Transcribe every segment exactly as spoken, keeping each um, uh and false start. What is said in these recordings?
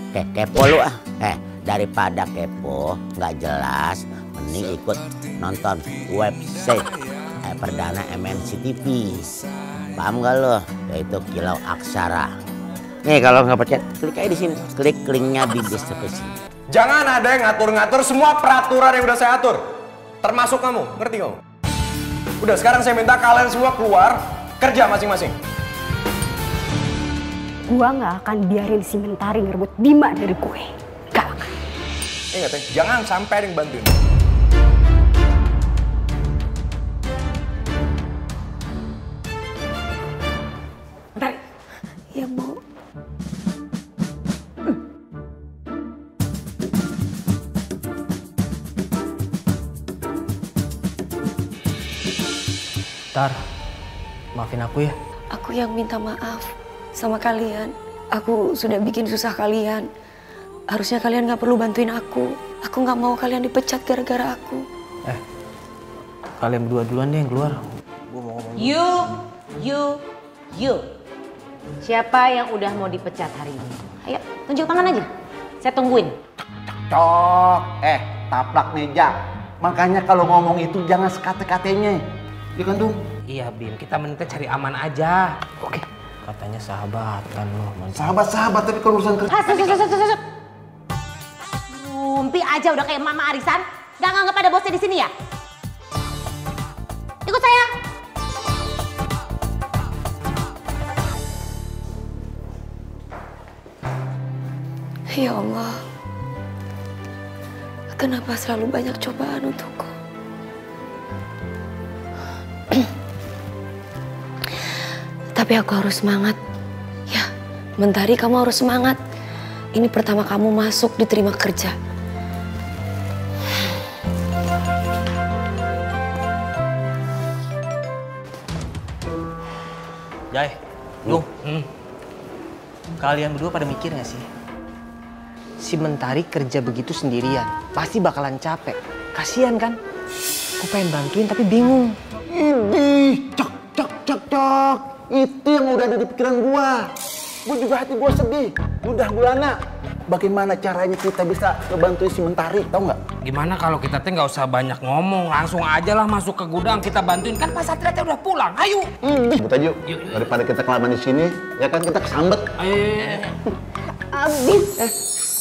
Eh, kepo lu ah. Eh, daripada kepo nggak jelas, mending ikut nonton website eh, perdana M N C T V. Paham gak lo? Yaitu Kilau Aksara. Nih kalau nggak percaya, klik aja di sini. Klik linknya di deskripsi. Jangan ada yang ngatur-ngatur semua peraturan yang udah saya atur. Termasuk kamu, ngerti kamu? Udah, sekarang saya minta kalian semua keluar, kerja masing-masing. Gua nggak akan biarin si Mentari ngerebut Bima dari gue. Gak akan. Ingat ya, jangan sampai ada yang bantuin. Mentari. Ya, Bu. Tar, maafin aku ya. Aku yang minta maaf sama kalian. Aku sudah bikin susah kalian. Harusnya kalian gak perlu bantuin aku. Aku gak mau kalian dipecat gara-gara aku. Eh, kalian berdua duluan deh yang keluar. Gua mau ngomong. You, you, you. Siapa yang udah mau dipecat hari ini? Ayo, tunjuk tangan aja. Saya tungguin. Cok, eh taplak meja. Makanya kalau ngomong itu jangan sekate-katenya. Iya kan, Dung? Iya, Bin. Kita mending cari aman aja. Oke. Katanya sahabatan loh. Sahabat-sahabat tapi kalau urusan kerja. Hasut, hasut, hasut, hasut. Rumpi aja udah kayak mama arisan. Gak nganggep ada bosnya di sini ya? Ikut saya. Ya Allah. Kenapa selalu banyak cobaan untukku? Tapi aku harus semangat. Ya, Mentari kamu harus semangat. Ini pertama kamu masuk diterima kerja. Jai, Dung, hmm. Kalian berdua pada mikir gak sih? Si Mentari kerja begitu sendirian, pasti bakalan capek. Kasian kan? Aku pengen bantuin tapi bingung. Idih, cok, cok, cok, cok. Itu yang udah ada di pikiran gua. Gua juga hati gua sedih. Udah Bulana, bagaimana caranya kita bisa ngebantuin si Mentari, tau nggak? Gimana kalau kita teh nggak usah banyak ngomong, langsung aja lah masuk ke gudang kita bantuin, kan Pak Satria teh udah pulang. Ayo. Idih, Buta Ju, daripada kita kelamaan di sini, ya kan kita kesambet. Ayo. ayo, ayo. Abis. Eh.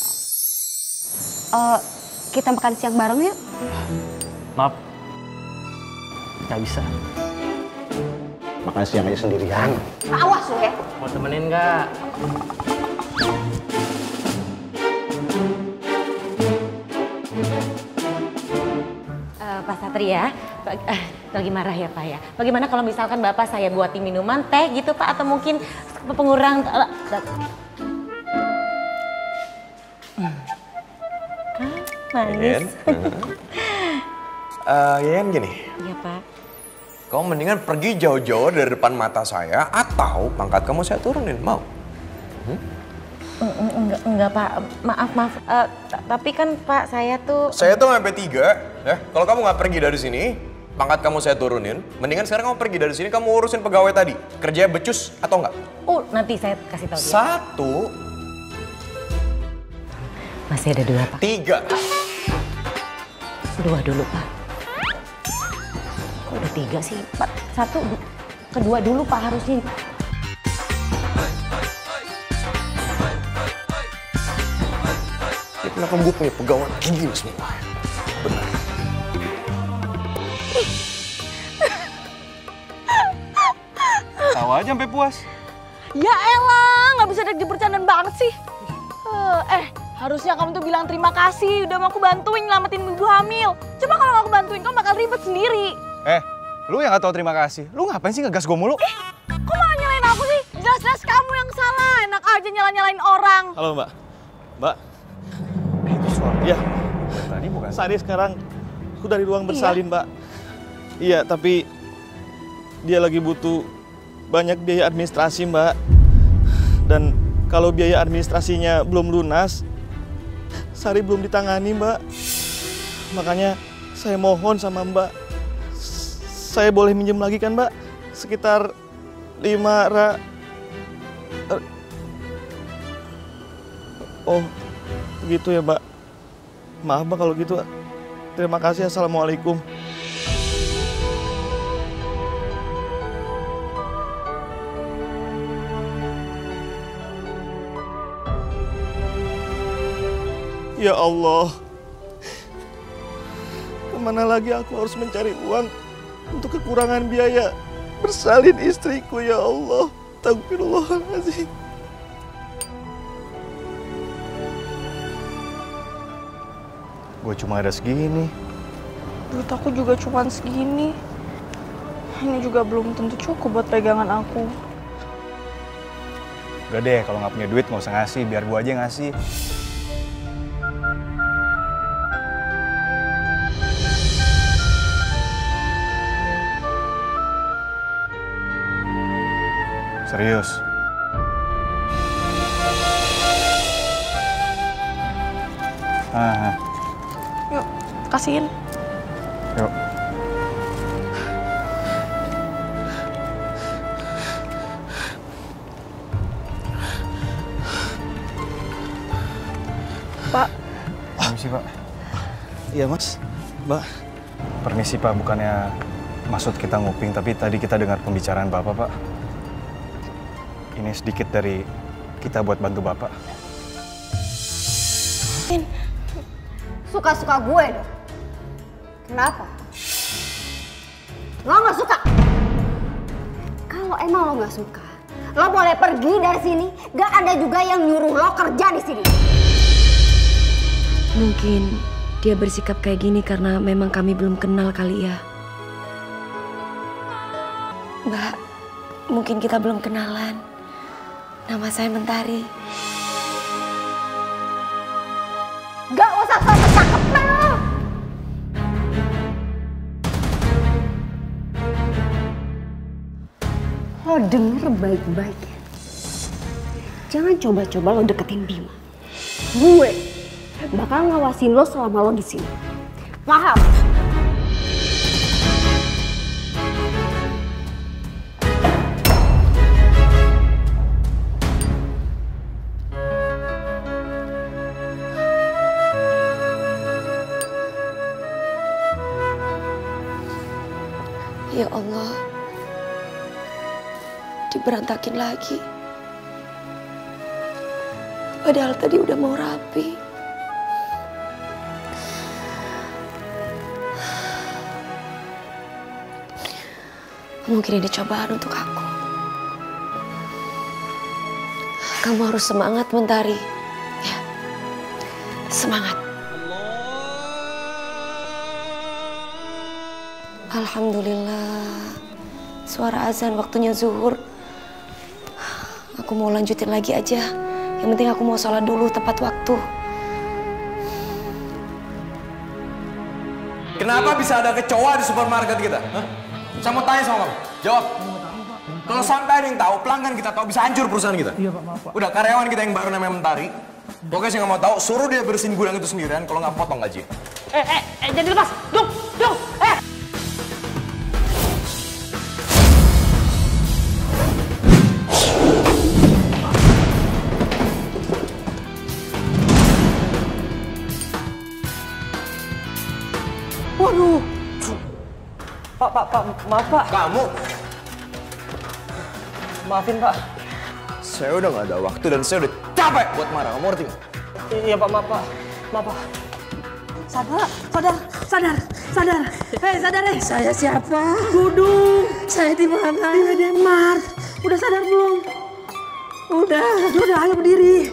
Uh, kita makan siang bareng yuk. Maaf, nggak bisa. Makan siang aja sendirian. Awas lu ya. Mau temenin nggak? Uh, Pak Satria, Pak, uh, lagi marah ya Pak ya. Bagaimana kalau misalkan Bapak saya buatin minuman, teh gitu Pak, atau mungkin pengurang... Uh, uh, manis. uh, Yayan gini. Iya Pak. Kamu mendingan pergi jauh-jauh dari depan mata saya atau pangkat kamu saya turunin, mau? Hmm? Enggak, enggak Pak, maaf, maaf. Uh, tapi kan Pak saya tuh... Saya tuh sampai tiga, ya. Kalau kamu nggak pergi dari sini, pangkat kamu saya turunin. Mendingan sekarang kamu pergi dari sini, kamu urusin pegawai tadi. Kerjanya becus atau enggak? Oh, nanti saya kasih tahu dia. Satu. Masih ada dua Pak. Tiga. Dua dulu Pak. Kok udah tiga sih Pak? Satu, kedua dulu Pak harusnya. Ini kenapa gue punya pegawai gini semua? Benar. Tawa aja sampai puas. Ya elah, nggak bisa ada bercandaan banget sih. Uh, eh, harusnya kamu tuh bilang terima kasih udah mau aku bantuin nyelamatin ibu hamil. Coba kalau aku bantuin kamu bakal ribet sendiri. Eh, lu yang gak tahu terima kasih. Lu ngapain sih ngegas gue mulu? Eh, kok malah nyalain aku sih? Jelas-jelas kamu yang salah. Enak aja nyala-nyalain orang. Halo Mbak. Mbak. Itu soal dia. Tadi bukan. Sari sekarang aku dari ruang bersalin, iya. Mbak. Iya, tapi dia lagi butuh banyak biaya administrasi, Mbak. Dan kalau biaya administrasinya belum lunas, Sari belum ditangani, Mbak. Makanya saya mohon sama Mbak, saya boleh minjem lagi kan, Mbak? Sekitar lima ra... Oh, begitu ya, Mbak. Maaf, Mbak, kalau gitu. Terima kasih. Assalamualaikum. Ya Allah, kemana lagi aku harus mencari uang untuk kekurangan biaya bersalin istriku, ya Allah. Astagfirullahaladzim. Gue cuma ada segini. Duit aku juga cuma segini. Ini juga belum tentu cukup buat pegangan aku. Udah deh, kalau nggak punya duit nggak usah ngasih, biar gue aja yang ngasih. Serius. Ah, Yuk, kasihin. yuk. Pak. Permisi, Pak. Iya, Mas. Mbak. Permisi, Pak. Bukannya maksud kita nguping, tapi tadi kita dengar pembicaraan Bapak, Pak. Ini sedikit dari kita buat bantu Bapak. Suka-suka gue dong. Kenapa? Lo gak suka? Kalau emang lo gak suka, lo boleh pergi dari sini. Gak ada juga yang nyuruh lo kerja di sini. Mungkin dia bersikap kayak gini karena memang kami belum kenal kali ya. Mbak, mungkin kita belum kenalan. Nama saya Mentari. Gak usah sok cakep lo. Lo denger baik-baik ya. Jangan coba-coba lo deketin Bima. Gue bakal ngawasin lo selama lo di sini. Paham? Ya Allah, diberantakin lagi. Padahal tadi udah mau rapi. Mungkin ini cobaan untuk aku. Kamu harus semangat, Mentari. Ya, semangat. Alhamdulillah, suara azan waktunya zuhur. Aku mau lanjutin lagi aja. Yang penting aku mau sholat dulu tepat waktu. Kenapa bisa ada kecoa di supermarket kita? Hah? Saya mau tanya sama kamu. Jawab. Kalau sampai ada yang tahu, pelanggan kita tahu, bisa hancur perusahaan kita. Iya, Pak, maaf, Pak. Udah, karyawan kita yang baru namanya Mentari. Pokoknya saya nggak mau tahu, suruh dia bersihin gudang itu sendirian. Kalau nggak, potong gaji. Eh, eh, eh, jangan dilepas. Dung, dung, eh. Waduh. Pak, Pak, Pak, maaf, Pak. Kamu? Maafin, Pak. Saya udah nggak ada waktu dan saya udah capek buat marah. Kamu ngerti nggak? Iya, Pak, maaf, Pak. Maaf, Pak. Sadar, sadar, sadar, sadar. Hei, sadar deh. Saya siapa? Dudung. Saya di mana? Di Mediamart. Udah sadar belum? Udah, udah, ayo berdiri.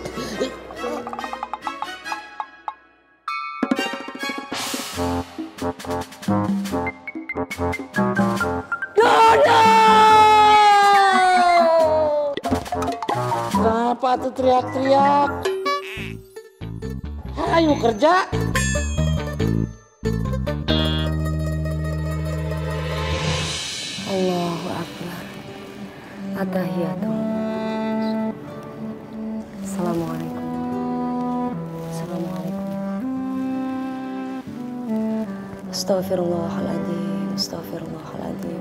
Kenapa tuh teriak-teriak? Ayo kerja. Allahu Akbar. At-tahiyatullah. Assalamualaikum. Assalamualaikum. Astaghfirullahaladzim. Astaghfirullahaladzim.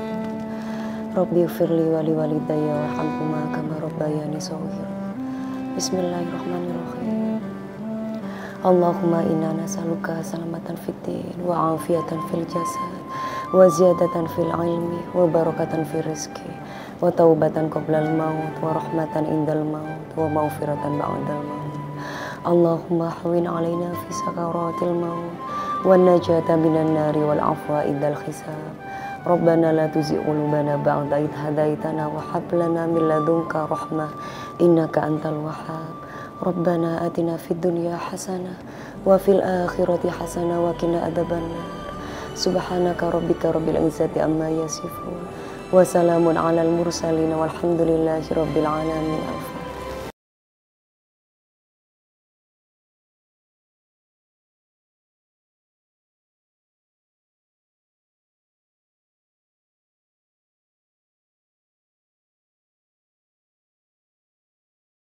Astaghfirullahaladzim. Rabbi firli wali walidayya warhamhuma kama rabbayani shaghira. Bismillahirrahmanirrahim. Allahumma inna nas'aluka salamatan fid din wa afiatan fil jasad wa ziyadatan fil ilmi wa barakatan fil rizki wa taubatan qoblal maut wa rahmatan indal maut wa maghfiratan ba'dal maut. Allahumma hawin alaina fi sakaratil maut wa najata minan nari wal afwa indal hisab. Rabbana la tuzigh qulubana ba'da idh hadaitana wa hab lana min ladunka rahmah innaka antal wahhab. Rabbana atina fid dunya hasanah wa fil akhirati hasanah wa qina adzabannar. Subhanaka rabbika rabbil izzati amma yasifun wa salamun alal mursalin walhamdulillahi rabbil alamin.